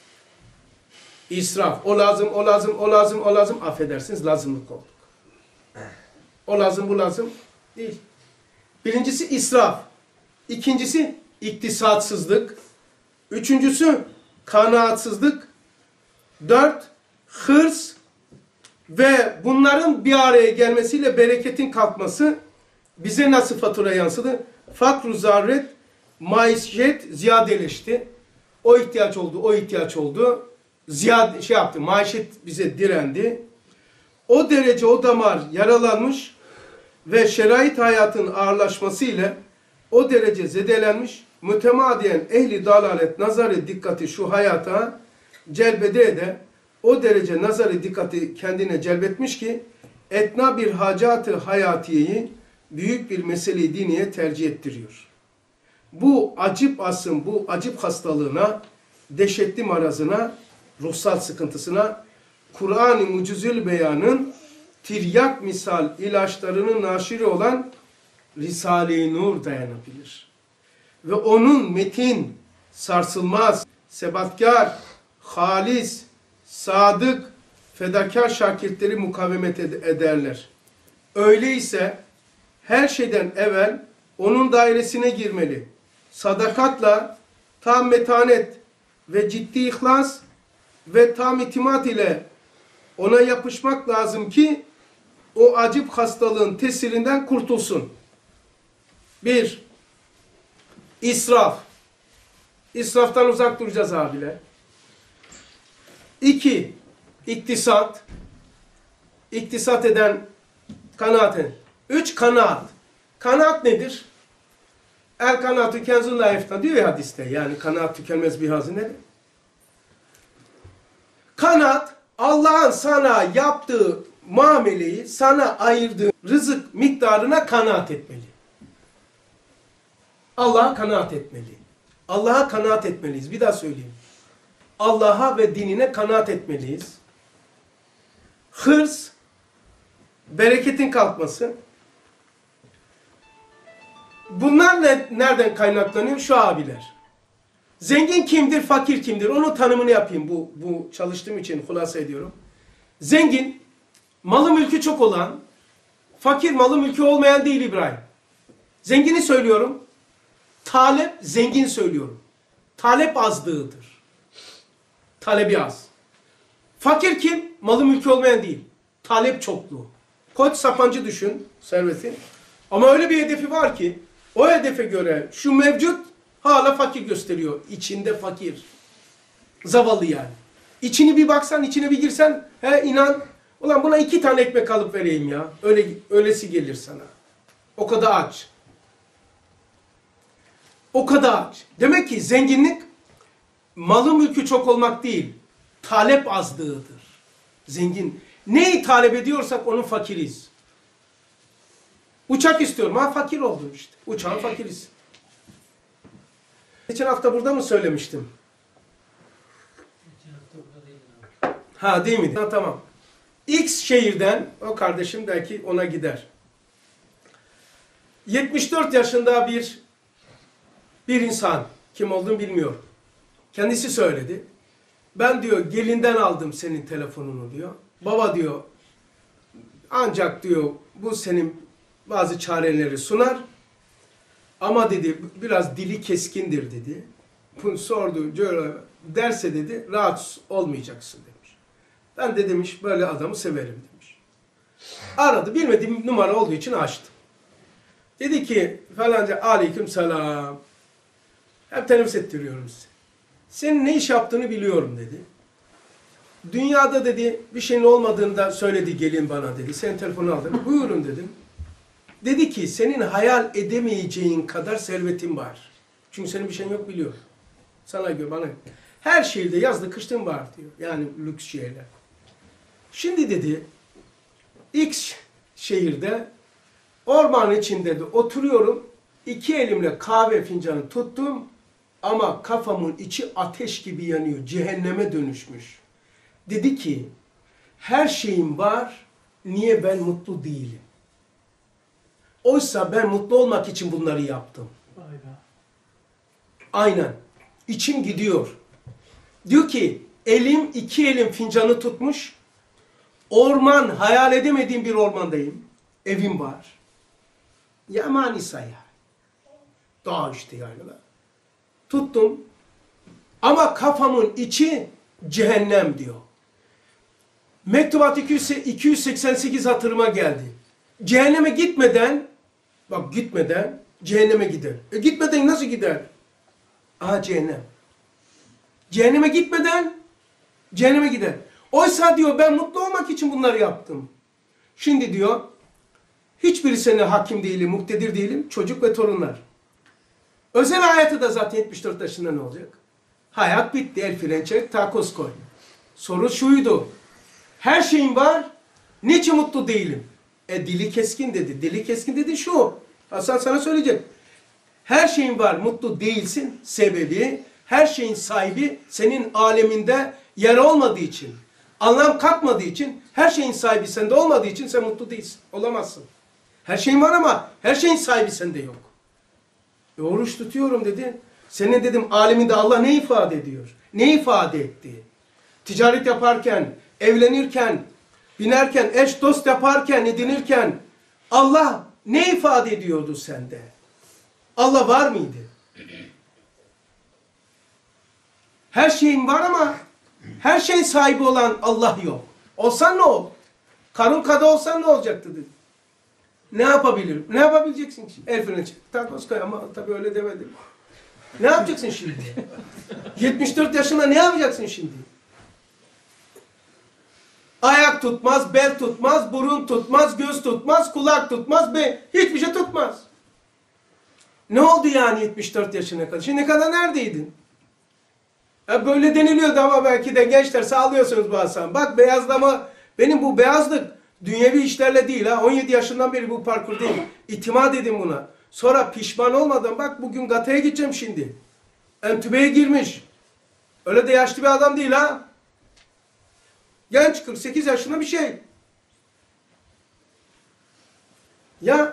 İsraf. O lazım, o lazım, o lazım, o lazım. Affedersiniz, lazımlık olduk. O lazım, bu lazım değil. Birincisi israf. İkincisi iktisatsızlık. Üçüncüsü kanaatsızlık. Dört, hırs ve bunların bir araya gelmesiyle bereketin kalkması bize nasıl fatura yansıdı? Fakr-ı zaruret, maişet ziyadeleşti. O ihtiyaç oldu, o ihtiyaç oldu. Ziyade şey yaptı, maişet bize direndi. O derece o damar yaralanmış ve şerait hayatın ağırlaşması ile o derece zedelenmiş, mütemadiyen ehli dalalet nazarı dikkati şu hayata celbede de o derece nazarı dikkati kendine celbetmiş ki etna bir hacatı hayatiyeyi büyük bir mesele-i diniye tercih ettiriyor. Bu acip asım, bu acip hastalığına, dehşetli marazına, ruhsal sıkıntısına Kur'an-ı Mucizül Beyan'ın tiryak misal ilaçlarının naşiri olan Risale-i Nur dayanabilir. Ve onun metin, sarsılmaz, sebatkar, halis, sadık, fedakar şakirtleri mukavemet ederler. Öyleyse her şeyden evvel onun dairesine girmeli. Sadakatla, tam metanet ve ciddi ihlas ve tam itimat ile ona yapışmak lazım ki o acip hastalığın tesirinden kurtulsun. Bir, israf. İsraftan uzak duracağız abiler. İki, iktisat. İktisat eden, kanaat eden. Üç, kanaat. Kanaat nedir? El kanaatü kenzun la yefna diyor ya hadiste. Yani kanaat tükenmez bir hazine. Kanaat, Allah'ın sana yaptığı muameleyi, sana ayırdığı rızık miktarına kanaat etmeli. Allah'a kanaat etmeli. Allah'a kanaat etmeliyiz. Bir daha söyleyeyim. Allah'a ve dinine kanaat etmeliyiz. Hırs, bereketin kalkması. Bunlar ne, nereden kaynaklanıyor? Şu abiler. Zengin kimdir, fakir kimdir? Onun tanımını yapayım. Bu, bu çalıştığım için hulasa ediyorum. Zengin, malı mülkü çok olan, fakir malı mülkü olmayan değil İbrahim. Zengini söylüyorum. Talep, zengin söylüyorum. Talep azlığıdır. Talebi az. Fakir kim? Malı mülkü olmayan değil. Talep çokluğu. Koç Sapancı düşün, servetin. Ama öyle bir hedefi var ki, o hedefe göre şu mevcut hala fakir gösteriyor. İçinde fakir. Zavallı yani. İçini bir baksan, içine bir girsen, he inan, ulan buna iki tane ekmek alıp vereyim ya. Öyle, öylesi gelir sana. O kadar aç. O kadar aç. Demek ki zenginlik, malı mülkü çok olmak değil, talep azlığıdır. Zengin. Neyi talep ediyorsak onun fakiriz. Uçak istiyorum. Ha fakir oldum işte. Uçağın fakiriz. Geçen hafta burada mı söylemiştim? Ha değil mi? Ha, tamam. X şehirden o kardeşim belki ona gider. yetmiş dört yaşında bir bir insan. Kim olduğunu bilmiyorum. Kendisi söyledi. Ben diyor gelinden aldım senin telefonunu diyor. Baba diyor ancak diyor bu senin bazı çareleri sunar. Ama dedi biraz dili keskindir dedi. Bunu sordu derse dedi rahatsız olmayacaksın demiş. Ben de demiş böyle adamı severim demiş. Aradı. Bilmediğim numara olduğu için açtım. Dedi ki falanca aleyküm selam. Hep teneffüs ettiriyorum size. Senin ne iş yaptığını biliyorum dedi. Dünyada dedi bir şeyin olmadığını da söyledi gelin bana dedi. Senin telefonu aldım. Buyurun dedim. Dedi ki senin hayal edemeyeceğin kadar servetin var. Çünkü senin bir şeyin yok biliyorum. Sana göre bana. Her şehirde yazlı kışlığın var diyor. Yani lüks şeyler. Şimdi dedi X şehirde ormanın içinde de oturuyorum. İki elimle kahve fincanı tuttum. Ama kafamın içi ateş gibi yanıyor. Cehenneme dönüşmüş. Dedi ki her şeyim var. Niye ben mutlu değilim? Oysa ben mutlu olmak için bunları yaptım.
Vay be.
Aynen. İçim gidiyor. Diyor ki elim iki elim fincanı tutmuş. Orman hayal edemediğim bir ormandayım. Evim var. Yamanisa ya. Dağ işte yani. Tuttum. Ama kafamın içi cehennem diyor. Mektubat iki yüz seksen sekiz hatırıma geldi. Cehenneme gitmeden, bak gitmeden cehenneme gider. E gitmeden nasıl gider? Aha cehennem. Cehenneme gitmeden cehenneme gider. Oysa diyor ben mutlu olmak için bunları yaptım. Şimdi diyor hiçbirisine hakim değilim, muktedir değilim. Çocuk ve torunlar. Özel hayatı da zaten yetmiş dört yaşında ne olacak? Hayat bitti. El fren çek, takoz koy. Soru şuydu. Her şeyim var. Niçin mutlu değilim? E dili keskin dedi. Dili keskin dedi şu. Hasan sana söyleyecek. Her şeyin var. Mutlu değilsin. Sebebi her şeyin sahibi senin aleminde yer olmadığı için. Anlam katmadığı için her şeyin sahibi sende olmadığı için sen mutlu değilsin. Olamazsın. Her şeyin var ama her şeyin sahibi sende yok. E oruç tutuyorum dedi. Senin dedim aleminde Allah ne ifade ediyor? Ne ifade etti? Ticaret yaparken, evlenirken, binerken, eş dost yaparken, edinirken Allah ne ifade ediyordu sende? Allah var mıydı? Her şeyin var ama her şeyin sahibi olan Allah yok. Olsan ne olur? Karun kadı olsan ne olacaktı dedi. Ne yapabilirim? Ne yapabileceksin ki? El freni çek. Takoz koy ama tabii öyle demedim. Ne yapacaksın şimdi? yetmiş dört yaşında ne yapacaksın şimdi? Ayak tutmaz, bel tutmaz, burun tutmaz, göz tutmaz, kulak tutmaz, be hiçbir şey tutmaz. Ne oldu yani yetmiş dört yaşına kadar? Şimdi kadar neredeydin? Ya böyle deniliyordu ama belki de gençler sağlıyorsunuz bazen. Bak beyazlama, benim bu beyazlık dünyevi işlerle değil ha. on yedi yaşından beri bu parkurdayım. İtimat edin buna. Sonra pişman olmadan bak bugün Gata'ya gideceğim şimdi. Entübeye girmiş. Öyle de yaşlı bir adam değil ha. Genç kırk sekiz yaşında bir şey. Ya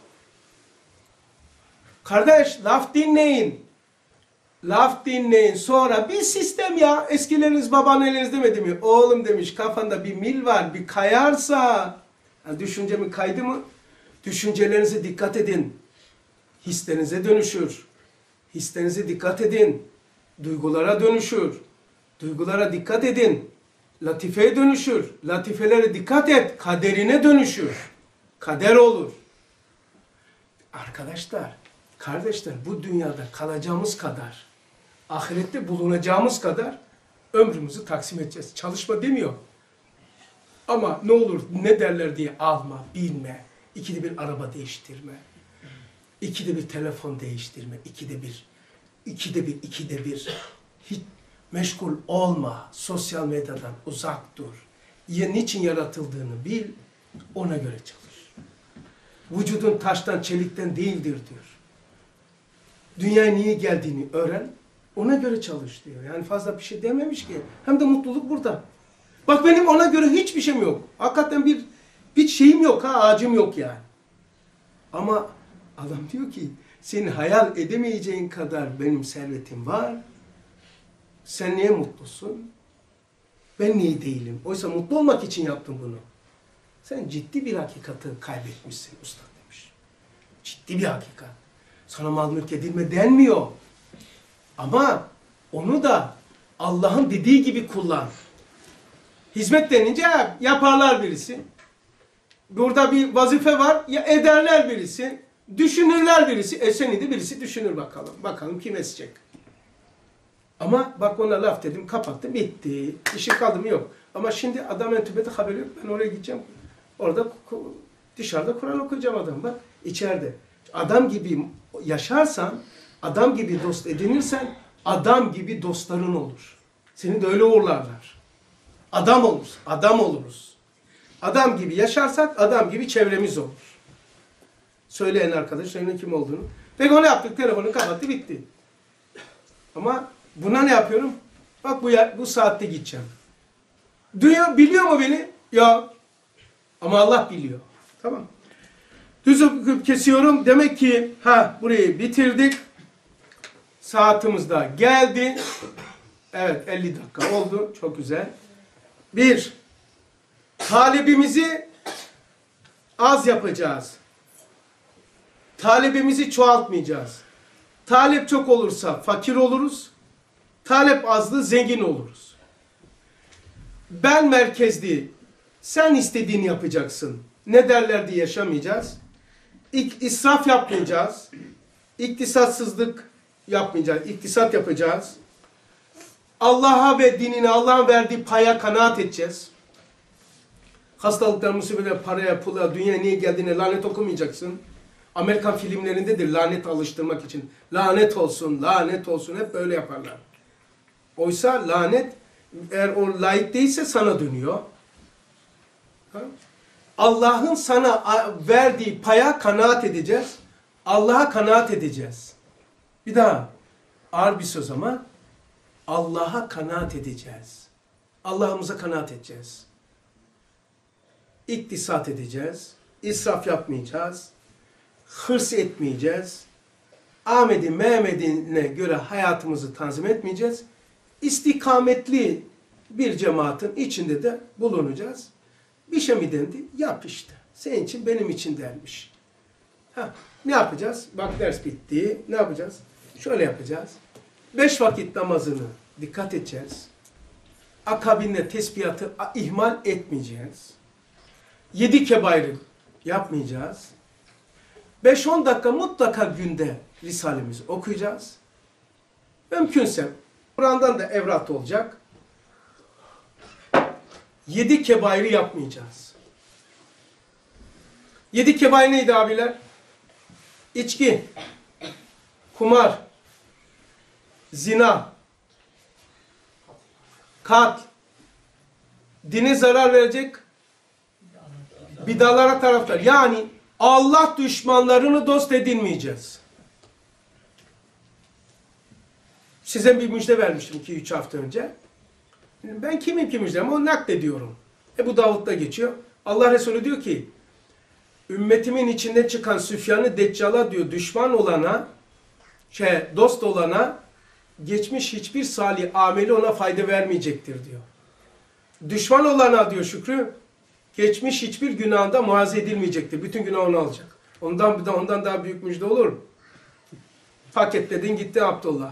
kardeş laf dinleyin. Laf dinleyin. Sonra bir sistem ya. Eskileriniz babaanneleriniz demedi mi? Oğlum demiş kafanda bir mil var. Bir kayarsa. Yani düşünce mi kaydı mı? Düşüncelerinize dikkat edin. Hislerinize dönüşür. Hislerinize dikkat edin. Duygulara dönüşür. Duygulara dikkat edin. Latifeye dönüşür. Latifelere dikkat et. Kaderine dönüşür. Kader olur. Arkadaşlar, kardeşler bu dünyada kalacağımız kadar, ahirette bulunacağımız kadar ömrümüzü taksim edeceğiz. Çalışma demiyor. Ama ne olur ne derler diye alma, bilme. İkide bir araba değiştirme. İkide bir telefon değiştirme. İkide bir, ikide bir, ikide bir. Hiç meşgul olma. Sosyal medyadan uzak dur. Ya niçin yaratıldığını bil, ona göre çalış. Vücudun taştan, çelikten değildir diyor. Dünyaya niye geldiğini öğren, ona göre çalış diyor. Yani fazla bir şey dememiş ki. Hem de mutluluk burada. Bak benim ona göre hiçbir şeyim yok. Hakikaten bir bir şeyim yok ha, ağacım yok yani. Ama adam diyor ki, senin hayal edemeyeceğin kadar benim servetim var. Sen niye mutlusun? Ben niye değilim? Oysa mutlu olmak için yaptım bunu. Sen ciddi bir hakikati kaybetmişsin usta demiş. Ciddi bir hakikat. Sana mal mülk edilme denmiyor. Ama onu da Allah'ın dediği gibi kullan. Hizmet denince yaparlar birisi. burada bir vazife var. Ya ederler birisi, düşünürler birisi. E seni de birisi düşünür bakalım. Bakalım kim esecek. Ama bak ona laf dedim, kapattım, bitti. İşi kaldı mı yok. Ama şimdi adam entübede haberi yok. Ben oraya gideceğim. Orada dışarıda Kur'an okuyacağım adam. Bak içeride. Adam gibi yaşarsan, adam gibi dost edinirsen, adam gibi dostların olur. Seni de öyle uğurlarlar. Adam oluruz. Adam oluruz. Adam gibi yaşarsak adam gibi çevremiz olur. Söyleyen arkadaş, söyleyen kim olduğunu. Peki onu yaptık. Telefonu kapattı, bitti. Ama buna ne yapıyorum? Bak bu, bu saatte gideceğim. Dünya biliyor mu beni? Ya. Ama Allah biliyor. Tamam. Düz kesiyorum. Demek ki ha burayı bitirdik. Saatimiz de geldi. Evet elli dakika oldu. Çok güzel. Bir. Talebimizi az yapacağız. Talebimizi çoğaltmayacağız. Talep çok olursa fakir oluruz. Talep azdı zengin oluruz. Ben merkezli. Sen istediğini yapacaksın. Ne derler diye yaşamayacağız. İk, israf yapmayacağız. İktisatsızlık yapmayacağız. İktisat yapacağız. Allah'a ve dinine Allah'ın verdiği paya kanaat edeceğiz. Hastalıklar, musibetler, paraya, pula, dünyaya niye geldiğine lanet okumayacaksın. Amerikan filmlerindedir lanet alıştırmak için. Lanet olsun, lanet olsun hep böyle yaparlar. Oysa lanet eğer o layık değilse sana dönüyor. Allah'ın sana verdiği paya kanaat edeceğiz. Allah'a kanaat edeceğiz. Bir daha ağır bir söz ama Allah'a kanaat edeceğiz. Allah'ımıza kanaat edeceğiz. İktisat edeceğiz. İsraf yapmayacağız. Hırs etmeyeceğiz. Ahmet'in, Mehmet'ine göre hayatımızı tanzim etmeyeceğiz. İstikametli bir cemaatin içinde de bulunacağız. Bir şey mi dendi? Yap işte. Senin için benim için dermiş. Ha, ne yapacağız? Bak ders bitti. Ne yapacağız? Şöyle yapacağız. Beş vakit namazını dikkat edeceğiz. Akabinde tesbihatı ihmal etmeyeceğiz. Yedi kebairi yapmayacağız. Beş on dakika mutlaka günde Risalemizi okuyacağız. Mümkünse Kur'an'dan da evrat olacak. Yedi kebairi yapmayacağız. Yedi kebair neydi abiler? İçki, kumar, zina, kat, dine zarar verecek bidalara taraftar. Yani Allah düşmanlarını dost edinmeyeceğiz. Size bir müjde vermiştim iki üç hafta önce. Ben kimim ki müjdem? O naklediyorum. Ebu Davud'da geçiyor. Allah Resulü diyor ki ümmetimin içinde çıkan Süfyan'ı Deccal'a diyor düşman olana şey, dost olana geçmiş hiçbir salih ameli ona fayda vermeyecektir diyor. Düşman olana diyor Şükrü geçmiş hiçbir günahında muazzez edilmeyecektir. Bütün günah onu alacak. Ondan bir de ondan daha büyük müjde olur mu? Paketledin gitti Abdullah.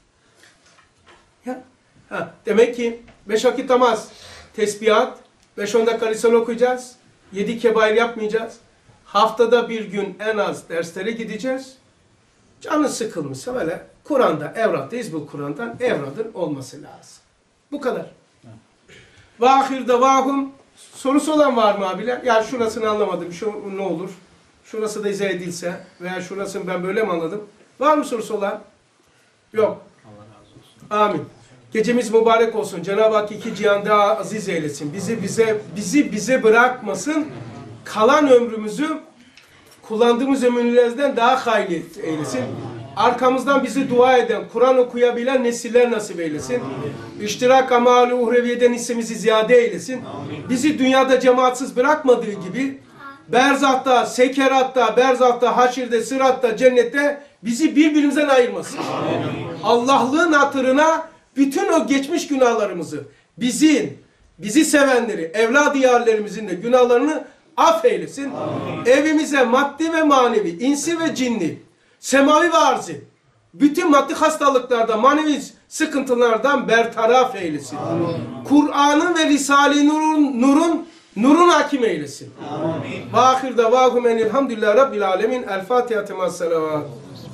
Ya. Ha, demek ki beş vakit namaz, tesbihat, beş on dakika Risale okuyacağız. Yedi kebair yapmayacağız. Haftada bir gün en az derslere gideceğiz. Canı sıkılmışsa böyle Kur'an'da, evratta, İzbul Kur'an'dan evradın olması lazım. Bu kadar. Ve ahir davahum. Sorusu olan var mı abiler? Ya şurasını anlamadım. Şu ne olur? Şurası da izah edilse veya şurasını ben böyle mi anladım? Var mı sorusu olan? Yok.
Allah razı olsun.
Amin. Gecemiz mübarek olsun. Cenab-ı Hak iki cihanda aziz eylesin. Bizi bize bizi bize bırakmasın. Kalan ömrümüzü kullandığımız ömürlerden daha hayırlı eylesin. Arkamızdan bizi dua eden, Kur'an okuyabilen nesiller nasip eylesin. İştirak amali uhreviyeden hissemizi ziyade eylesin. Bizi dünyada cemaatsiz bırakmadığı gibi berzahta, sekeratta, berzahta, haşirde, sıratta, cennette bizi birbirimizden ayırmasın. Allah'lığın hatırına bütün o geçmiş günahlarımızı, bizim, bizi sevenleri, evlad-ı yarlerimizin de günahlarını affeylesin. Amin. Evimize maddi ve manevi, insi ve cinni, semavi ve arzi, bütün maddi hastalıklardan, manevi sıkıntılardan bertaraf eylesin. Kur'an'ın ve Risale-i Nur'un, Nur'un Nurun hakim eylesin.
Amin.
Ve ahir davahum enilhamdülillahi rabbil alemin. El Fatiha temas salavat.